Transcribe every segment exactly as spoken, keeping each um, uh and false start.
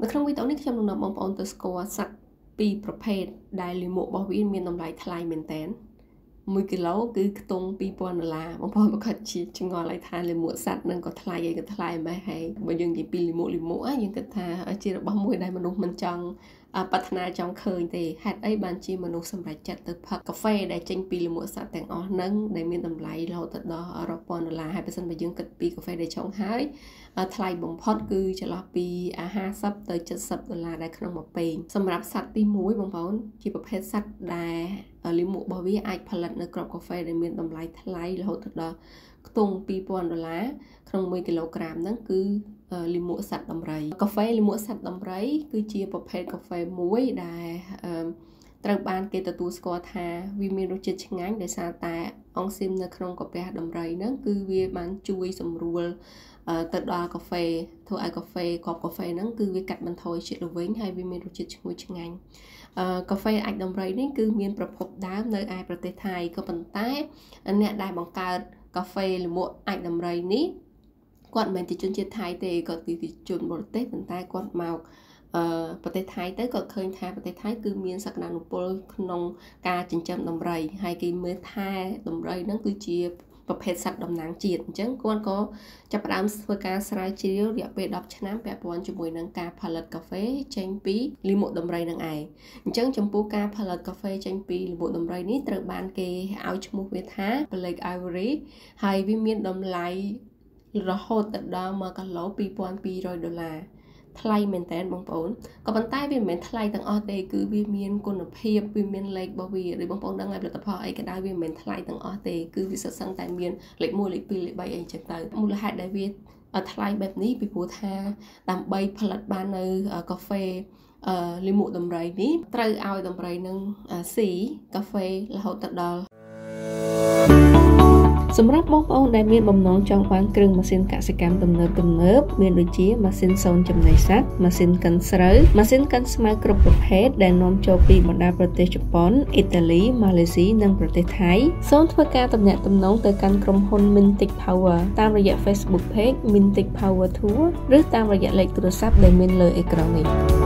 នៅក្នុងវីដេអូនេះខ្ញុំនឹងនាំបងប្អូនទៅស្គាល់សត្វពីរប្រភេទដែលលាមករបស់វាមានតម្លៃថ្លៃមែនតើមួយគីឡូគឺខ្ទង់ពីរពាន់ដុល្លារបងប្អូនប្រកាសជាឆ្ងល់ឲ្យថាលាមកសត្វនឹងក៏ថ្លៃឯក៏ថ្លៃម៉េចហើយបើយើងនិយាយពីលាមកលាមកយើងគិតថាជារបស់មួយដែលមនុស្សមិនចង់ប្រាថ្នាចង់ឃើញទេហេតុអីបានជាមនុស្សសម្រេចចិត្តទៅផឹកកាហ្វេដែលចេញពីលាមកសត្វទាំងអស់ហ្នឹងដែលមានតម្លៃរហូតទៅដល់រាប់ពាន់ដុល្លារហើយបើសិនបើយើងគិតពីកាហ្វេដែលឆុងហើយថ្លៃបំផុតគឺចន្លោះពីห้าสิบទៅเจ็ดสิบដុល្លារដែលក្នុងមួយពែងសម្រាប់សត្វទីមួយបងប្អូនជាប្រភេទសត្វដែលលាមករបស់វាអាចផលិតនៅគ្រាប់កាហ្វេដែលមានតម្លៃថ្លៃរហូតទៅដល់ខ្ទង់ពីរពាន់ដុល្លារក្នុងមួយគីឡូក្រាមហ្នឹងគឺលាមកសត្វដំរីកាហ្វេលាមកសត្វដំរីគឺជាប្រភេទកាហ្វេមួយដែលត្រូវបានគេទទួលស្គាល់ថាវាមានរសជាតិឆ្ងាញ់ដោយសារតែអង់ស៊ីមនៅក្នុងកាពះដំរីហ្នឹងគឺវាបានជួយសម្រួលទៅដល់កាហ្វេធ្វើឲ្យកាហ្វេគ្រាប់កាហ្វេហ្នឹងគឺវាកាត់បន្ថយជាតិល្វីងហើយវាមានរសជាតិឈ្ងុយឆ្ងាញ់កាហ្វេអាចដំរីនេះគឺមានប្រភពដើមនៅឯប្រទេសថៃក៏ប៉ុន្តែអ្នកដែលបង្កើតកាហ្វេលាមកអាចដំរីនេះគាត់មិនមែនជាជនជាតិថៃទេគាត់ជាជនបរទេសប៉ុន្តែគាត់មកអឺប្រទេសថៃទៅក៏ឃើញថាប្រទេសថៃគឺមានសក្តានុពលក្នុងការចិញ្ចឹមដំរីហើយគេមើលថែដំរីហ្នឹងគឺជាប្រភេទសត្វតំណាងជាតិអញ្ចឹងគាត់ក៏ចាប់ផ្ដើមធ្វើការស្រាវជ្រាវរយៈពេលដប់ឆ្នាំពាក់ព័ន្ធជាមួយនឹងការផលិតកាហ្វេចេញពីលាមកដំរីនឹងឯងអញ្ចឹងចំពោះការផលិតកាហ្វេចេញពីលាមកដំរីនេះត្រូវបានគេឲ្យឈ្មោះវាថា Black Ivory ហើយវាមានតម្លៃរហូតដល់មួយគីឡូពីរពាន់ពីររយដុល្លារថ្លៃមែនតើបងប្អូនក៏ប៉ុន្តែវាមិនមែនថ្លៃទាំងអស់ទេគឺវាមានគុណភាពវាមានលេខរបស់វាដូចបងប្អូនដឹងហើយផលិតផលអីក៏ដោយវាមិនមែនថ្លៃទាំងអស់ទេគឺវាសុទ្ធសឹងតែមានលេខមួយលេខពីរលេខបីអីចឹងទៅមូលហេតុដែលវាថ្លៃបែបនេះពីព្រោះថាដើម្បីផលិតបាននៅកាហ្វេអឺលាមកដំរីនេះត្រូវឲ្យដំរីនឹងស៊ីកាហ្វេរហូតទៅដល់សម្រាប់បងប្អូនដែលមានបំណងចង់បានគ្រឿងម៉ាស៊ីនកសិកម្មទំនើបទំនើបមានដូចជាម៉ាស៊ីនសូនចំណីសត្វម៉ាស៊ីនកិនស្រូវម៉ាស៊ីនកិនស្មៅគ្រប់ប្រភេទដែលនាំចូលពីបណ្ដាប្រទេសជប៉ុនអ៊ីតាលីម៉ាឡេស៊ីនិងប្រទេសថៃសូមធ្វើការទំនាក់ទំនងទៅកាន់ក្រុមហ៊ុន Mintic Power តាមរយៈ Facebook Page Mintic Power Tour ឬតាមរយៈលេខទូរស័ព្ទដែលមានលើអេក្រង់នេះ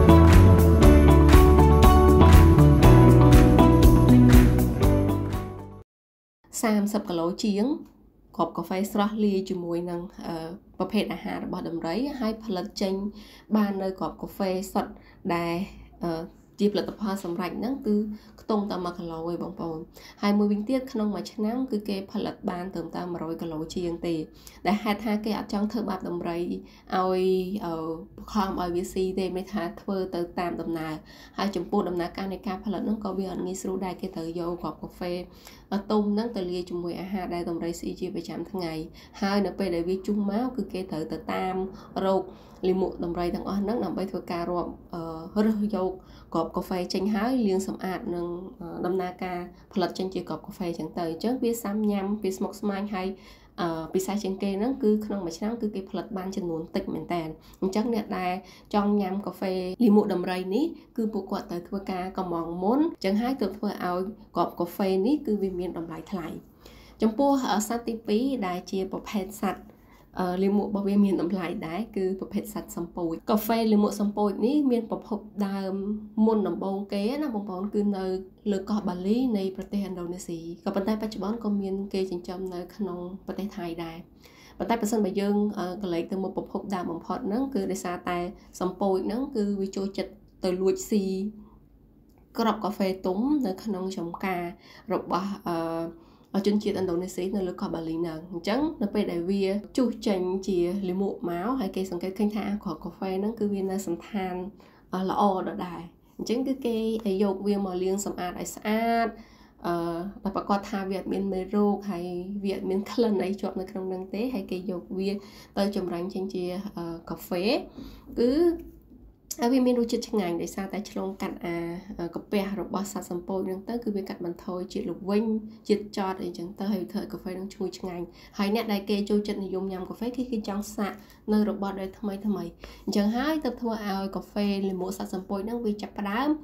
សាមសិបគីឡូជាងគ្រាប់កាហ្វេស្រស់លាយជាមួយនឹងប្រភេទអាហាររបស់ដំរីហើយផលិតចេញបាននៅគ្រាប់កាហ្វេសុទ្ធដែលជាផលិតផលសម្រេចហ្នឹងគឺខ្ទង់តែមួយគីឡូឯងបងប្អូនហើយមួយវិញទៀតក្នុងមួយឆ្នាំគឺគេផលិតបានត្រឹមតែមួយរយគីឡូជាងទេដែលហេតុថាគេអត់ចង់ធ្វើបាបដំរីឲ្យបង្ខំឲ្យវាស៊ីទេមិនថាធ្វើទៅតាមដំណើរហើយចំពោះដំណើរការនៃការផលិតហ្នឹងក៏វាអត់ងាយស្រួលដែរគេត្រូវយកគ្រាប់កាហ្វេទុំហ្នឹងទៅលាយជាមួយអាហារដែលដំរីស៊ីជាប្រចាំថ្ងៃហើយនៅពេលដែលវាជុះមកគឺគេត្រូវទៅតាមរោគលាមកដំរីទាំងអស់ហ្នឹងដើម្បីធ្វើការរាប់រើសយកគ្រាប់កាហ្វេចេញហើយលាងសម្អាតនឹងដំណើរការផលិតចេញជាគ្រាប់កាហ្វេចឹងទៅអញ្ចឹងវាសាំញ៉ាំវាស្មុគស្មាញហើយអឺពិសេសជាងគេហ្នឹងគឺក្នុងមួយឆ្នាំគឺគេផលិតបានចំនួនតិចមែនតើអញ្ចឹងអ្នកដែលចង់ញ៉ាំកាហ្វេលាមកដំរីនេះគឺពួកគាត់ត្រូវធ្វើការកម្មងមុនអញ្ចឹងហើយទើបធ្វើឲ្យគ្រាប់កាហ្វេនេះគឺវាមានតម្លៃថ្លៃចំពោះសត្វទីពីរដែលជាប្រភេទសត្វលាមករបស់វាមានតម្លៃដែរគឺប្រភេទសត្វសំពោចកាហ្វេលាមកសំពោចនេះមានប្រភពដើមមុនដំបូងគេណាបងប្អូនគឺនៅលើកោះបាលីនៃប្រទេសឥណ្ឌូនេស៊ីក៏ប៉ុន្តែបច្ចុប្បន្នក៏មានគេចិញ្ចឹមនៅក្នុងប្រទេសថៃដែរប៉ុន្តែបើសិនបើយើងកលេចទៅមកប្រភពដើមបំផុតហ្នឹងគឺដោយសារតែសំពោចហ្នឹងគឺវាចូលចិត្តទៅលួចស៊ីគ្រាប់កាហ្វេទុំនៅក្នុងចម្ការរបស់អឺជនជាតិឥណ្ឌូនេស៊ីនៅលើកោះបាលីហ្នឹងអញ្ចឹងនៅពេលដែលវាជុះចេញជាលាមកមកហើយគេសង្កេតឃើញថាគ្រាប់កាហ្វេហ្នឹងគឺវានៅសន្តានល្អដដែលអញ្ចឹងគឺគេយកវាមកលាងសម្អាតឲ្យស្អាតអឺតែប្រកាសថាវាអត់មានមេរោគហើយវាអត់មានក្លិនអីជាប់នៅក្នុងហ្នឹងទេហើយគេយកវាទៅចម្រាញ់ចេញជាកាហ្វេគឺហើយវាមានរសជាតិឆ្ងាញ់ដោយសារតែឆ្លងកាត់អាកាពះរបស់សត្វសំពោចហ្នឹងទៅគឺវាកាត់បន្ថយជាតិល្វីងជាតិចត់អីចឹងទៅហើយធ្វើឲ្យកាហ្វេហ្នឹងឈ្ងុយឆ្ងាញ់ហើយអ្នកដែលគេចូលចិត្តនិយមញ៉ាំកាហ្វេគឺគេចង់សាកនៅរបស់ដែលថ្មីថ្មីអញ្ចឹងហើយទៅធ្វើឲ្យកាហ្វេលាមកសត្វសំពោចហ្នឹងវាចាប់ផ្ដើម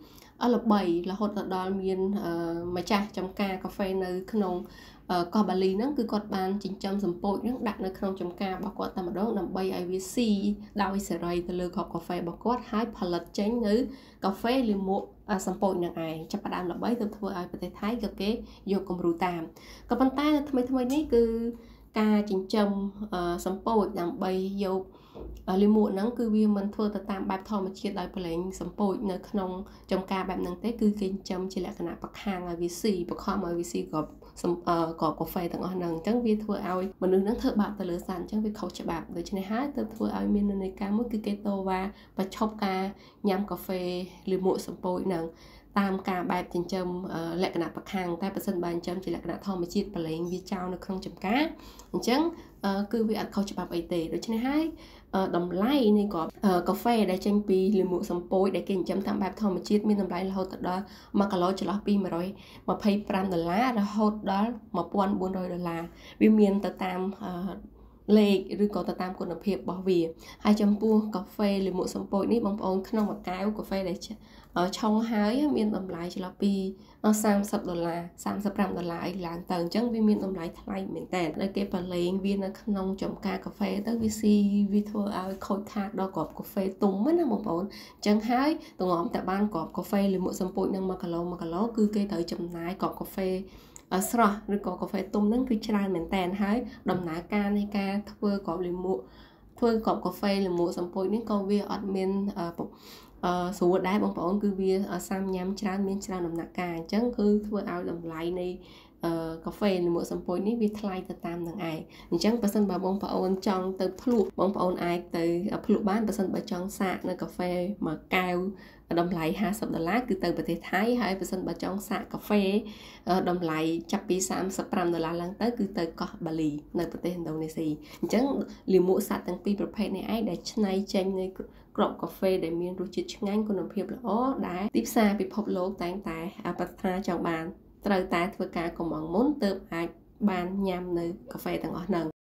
អល្បីរហូតដល់មានម្ចាស់ចំការកាហ្វេនៅក្នុងកោះបាលីហ្នឹងគឺគាត់បានចិញ្ចឹមសម្ពោចហ្នឹងដាក់នៅក្នុងចំការរបស់គាត់តែម្ដងដើម្បីឲ្យវាស៊ីដោយសេរីទៅលើគ្រាប់កាហ្វេរបស់គាត់ហើយផលិតចេញនៅកាហ្វេលាមកសម្ពោចនឹងឯងចាប់ផ្ដើមល្បីទៅធ្វើឲ្យប្រទេសថៃក៏គេយកគំរូតាមក៏ប៉ុន្តែថ្មីថ្មីនេះគឺការចិញ្ចឹមសម្ពោចដើម្បីយកលាមកហ្នឹងគឺវាមិនធ្វើទៅតាមបែបធម្មជាតិដោយប្រឡែងសម្ពោចនៅក្នុងចំការបែបហ្នឹងទេគឺគេចិញ្ចឹមជាលក្ខណៈប្រខាំងឲ្យវាស៊ីបខំឲ្យវាស៊ីគ្រាប់គ្រាប់កាហ្វេទាំងអស់ហ្នឹងអញ្ចឹងវាធ្វើឲ្យមនុស្សហ្នឹងធ្វើបាបទៅលើសត្វអញ្ចឹងវាខុសច្បាប់ដូច្នេះហើយទៅធ្វើឲ្យមាននិន្នាការមួយគឺគេតវ៉ាបញ្ឈប់ការញ៉ាំកាហ្វេលាមកសម្ពោចហ្នឹងតាមការបែបចិញ្ចឹមលក្ខណៈប្រខាំងតែបើសិនបើចិញ្ចឹមជាលក្ខណៈធម្មជាតិប្រឡែងវាចោលនៅក្នុងចំការអញ្ចឹងគឺវាអត់ខុសច្បាប់អីទេដូច្នេះហើយតម្លៃនៃគ្រាប់កាហ្វេដែលចេញពីលាមកសម្ពោចដែលគេចិញ្ចឹមតាមបែបធម្មជាតិមានតម្លៃរហូតដល់មួយគីឡូចន្លោះពីមួយរយម្ភៃប្រាំដុល្លាររហូតដល់một nghìn bốn trămដុល្លារវាមានទៅតាមលេខឬក៏ទៅតាមគុណភាពរបស់វាហើយចំពោះកាហ្វេលាមកសម្ពោចនេះបងប្អូនក្នុងមួយកែវកាហ្វេដែលឆុងហើយមានតម្លៃចន្លោះពីសាមសិបដុល្លារសាមសិបប្រាំដុល្លារអីឡើងទៅអញ្ចឹងវាមានតម្លៃថ្លៃមែនតើដែលគេប្រឡែងវានៅក្នុងចំការកាហ្វេទៅវាស៊ីវាធ្វើឲ្យខូចខាតដល់គ្រាប់កាហ្វេទុំណាបងប្អូនអញ្ចឹងហើយទងំតែបានគ្រាប់កាហ្វេលាមកសម្ពោចនឹងមួយគីឡូមួយគីឡូគឺគេត្រូវចំណាយគ្រាប់កាហ្វេស្រស់ឬក៏កាហ្វេទុំហ្នឹងគឺច្រើនមែនតើហើយដំណើរការនៃការធ្វើគ្រាប់លាមកធ្វើគ្រាប់កាហ្វេលាមកសម្ពោចនេះក៏វាអត់មានអឺស្រួលដែរបងប្អូនគឺវាសាំញ៉ាំច្រើនមានច្រើនដំណាក់កាលអញ្ចឹងគឺធ្វើឲ្យតម្លៃនៃអឺកាហ្វេលាមកសម្ពោចនេះវាថ្លៃទៅតាមនឹងឯងអញ្ចឹងបើសិនបើបងប្អូនចង់ទៅភ្លក់បងប្អូនអាចទៅភ្លក់បានបើសិនបើចង់សាកនៅកាហ្វេមួយកែវតម្លៃห้าสิบដុល្លារគឺទៅប្រទេសថៃហើយបើសិនបើចង់សាកកាហ្វេតម្លៃចាប់ពីសាមសិបប្រាំដុល្លារឡើងទៅគឺទៅកោះបាលីនៅប្រទេសឥណ្ឌូនេស៊ីអញ្ចឹងលាមកសត្វទាំងពីរប្រភេទនេះឯងដែលច្នៃចេញនៃគ្រាប់កាហ្វេដែលមានរសជាតិឆ្ងាញ់គុណភាពល្អដែលទីផ្សារពិភពលោកតែងតែប្រាថ្នាចង់បានត្រូវតែធ្វើការកុំងមុនទើបអាចបានញ៉ាំនៅកាហ្វេទាំងអស់ហ្នឹង